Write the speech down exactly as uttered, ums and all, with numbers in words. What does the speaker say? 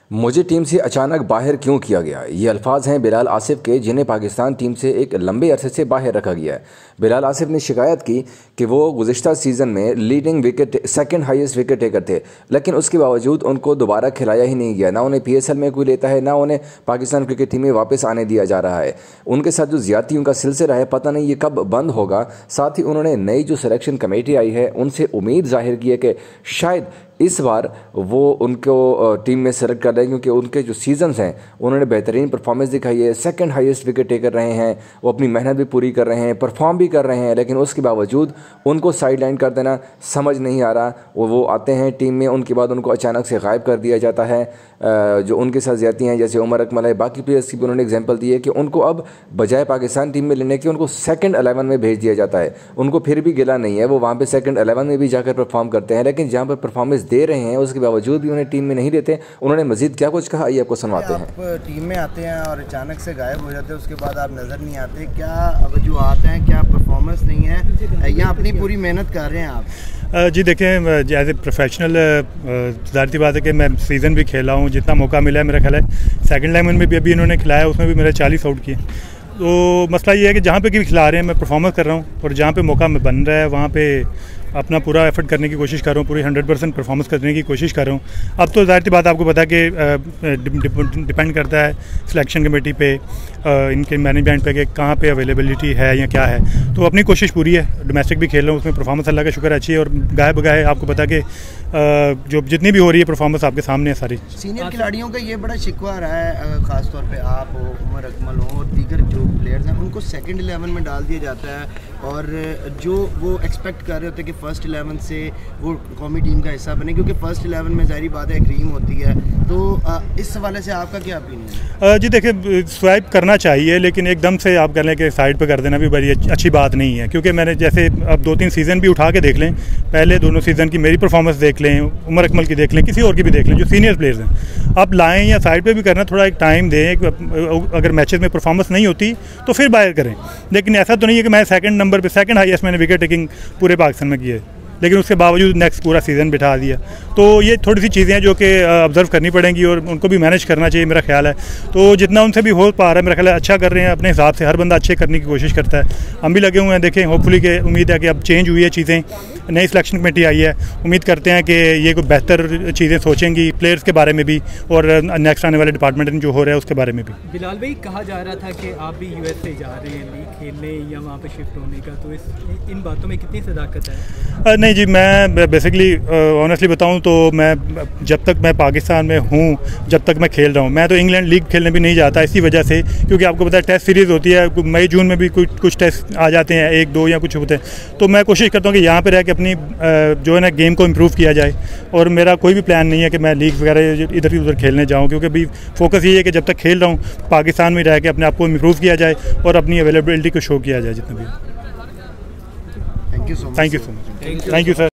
मुझे टीम से अचानक बाहर क्यों किया गया? ये अल्फाज हैं बिलाल आसिफ के, जिन्हें पाकिस्तान टीम से एक लंबे अरसे से बाहर रखा गया है। बिलाल आसिफ ने शिकायत की कि वो गुज़िश्ता सीज़न में leading wicket second highest wicket taker थे, लेकिन उसके बावजूद उनको दोबारा खिलाया ही नहीं गया। ना उन्हें पीएसएल में कोई लेता है, ना उन्हें पाकिस्तान क्रिकेट टीम में वापस आने दिया जा रहा है। उनके साथ जो ज़्यादतियों का सिलसिला है, पता नहीं ये कब बंद होगा। साथ ही उन्होंने नई जो सिलेक्शन कमेटी आई है उनसे उम्मीद जाहिर की है कि शायद इस बार वो उनको टीम में सेलेक्ट कर रहे हैं, क्योंकि उनके जो सीजन्स हैं उन्होंने बेहतरीन परफॉर्मेंस दिखाई है। सेकंड हाईएस्ट विकेट टेकर रहे हैं, वो अपनी मेहनत भी पूरी कर रहे हैं, परफॉर्म भी कर रहे हैं, लेकिन उसके बावजूद उनको साइड लाइन कर देना समझ नहीं आ रहा। वो वो आते हैं टीम में, उनके बाद उनको अचानक से गायब कर दिया जाता है। जो उनके साथ ज़्यादती हैं, जैसे उमर अकमल है, बाकी प्लेयर्स की भी उन्होंने एग्जाम्पल दी है कि उनको अब बजाय पाकिस्तान टीम में लेने के उनको सेकंड अलेवन में भेज दिया जाता है। उनको फिर भी गिला नहीं है, वो वहाँ पे सेकंड अलेवन में भी जाकर परफॉर्म करते हैं, लेकिन जहाँ पर परफॉर्मेंस दे रहे हैं उसके बावजूद भी उन्हें टीम में नहीं लेते। उन्होंने मजीद क्या कुछ कहा, ये आपको सुनवाते हैं। आप टीम में आते हैं और अचानक से गायब हो जाते हैं, उसके बाद आप नज़र नहीं आते। क्या अब जो आते हैं, क्या परफॉर्मेंस नहीं है या अपनी पूरी मेहनत कर रहे हैं आप? जी देखें, एज ए प्रोफेशनल ज़ाहिर सी बात है कि मैं सीज़न भी खेला हूँ, जितना मौका मिला है मेरा ख्याल है सेकंड लेवन में भी अभी इन्होंने खिलाया, उसमें भी मेरे चालीस आउट किए। तो मसला ये है कि जहाँ पे भी खिला रहे हैं मैं परफॉर्मेंस कर रहा हूँ, और जहाँ पे मौका में बन रहा है वहाँ पे अपना पूरा एफर्ट करने की कोशिश कर रहा हूँ, पूरी हंड्रेड परसेंट परफॉर्मेंस करने की कोशिश कर रहा हूँ। अब तो ज़ाहिर सी बात आपको पता है कि डिपेंड करता है सिलेक्शन कमेटी पे, इनके मैनेजमेंट पे कि कहाँ पे अवेलेबिलिटी है या क्या है। तो अपनी कोशिश पूरी है, डोमेस्टिक भी खेल रहा हूँ, उसमें परफॉर्मेंस अल्लाह का शुक्र अच्छी है, और गाय बगाए आपको पता कि जो जितनी भी हो रही है परफॉर्मेंस आपके सामने है सारी। सीनियर खिलाड़ियों का ये बड़ा शिकवा रहा है, ख़ास तौर पे आप हो, उमर अकमल हो और दीगर जो प्लेयर्स हैं, उनको सेकंड इलेवन में डाल दिया जाता है, और जो वो एक्सपेक्ट कर रहे होते हैं कि फ़र्स्ट इलेवन से वो कौमी टीम का हिस्सा बने, क्योंकि फ़र्स्ट इलेवन में ज़ाहिर बात है क्रीम होती है। तो इस हवाले से आपका क्या ओपिनियन है? जी देखिए, स्वाइप करना चाहिए, लेकिन एकदम से आप कह लें कि साइड पर कर देना भी बड़ी अच्छी बात नहीं है, क्योंकि मैंने जैसे अब दो तीन सीज़न भी उठा के देख लें, पहले दोनों सीज़न की मेरी परफॉर्मेंस देख लें, उमर अकमल की देख लें, किसी और की भी देख लें, जो सीनियर प्लेयर्स हैं, आप लाएं या साइड पे भी करना, थोड़ा एक टाइम दें। अगर मैचेस में परफॉर्मेंस नहीं होती तो फिर बाहर करें, लेकिन ऐसा तो नहीं है कि मैं सेकंड नंबर पे सेकंड हाईएस्ट मैंने विकेट टेकिंग पूरे पाकिस्तान में की है, लेकिन उसके बावजूद नेक्स्ट पूरा सीज़न बिठा दिया। तो ये थोड़ी सी चीज़ें हैं जो कि ऑब्जर्व करनी पड़ेंगी और उनको भी मैनेज करना चाहिए, मेरा ख्याल है। तो जितना उनसे भी हो पा रहा है मेरा ख्याल है अच्छा कर रहे हैं अपने हिसाब से, हर बंदा अच्छे करने की कोशिश करता है। हम भी लगे हुए हैं, देखें, होपफुली के उम्मीद है कि अब चेंज हुई है चीज़ें, नई सिलेक्शन कमेटी आई है, उम्मीद करते हैं कि ये कोई बेहतर चीज़ें सोचेंगी प्लेयर्स के बारे में भी, और नेक्स्ट आने वाले डिपार्टमेंट में जो हो रहा है उसके बारे में भी। बिलाल भाई, कहा जा रहा था कि आप भी यूएसए जा रहे हैं लीग खेलने या वहाँ पर शिफ्ट होने का, तो इस इन बातों में कितनी सदाकत है? नहीं जी, मैं बेसिकली ऑनेस्टली बताऊं तो मैं जब तक मैं पाकिस्तान में हूं, जब तक मैं खेल रहा हूं, मैं तो इंग्लैंड लीग खेलने भी नहीं जाता इसी वजह से, क्योंकि आपको पता है टेस्ट सीरीज़ होती है, मई जून में भी कुछ कुछ टेस्ट आ जाते हैं, एक दो या कुछ होते हैं। तो मैं कोशिश करता हूं कि यहाँ पे रह के अपनी जो है ना गेम को इम्प्रूव किया जाए, और मेरा कोई भी प्लान नहीं है कि मैं लीग वगैरह इधर उधर खेलने जाऊँ, क्योंकि अभी फोकस ये है कि जब तक खेल रहा हूँ पाकिस्तान में रह के अपने आप को इम्प्रूव किया जाए और अपनी अवेलेबिलिटी को शो किया जाए जितना भी। Thank you so much. Thank you so much. Thank you sir.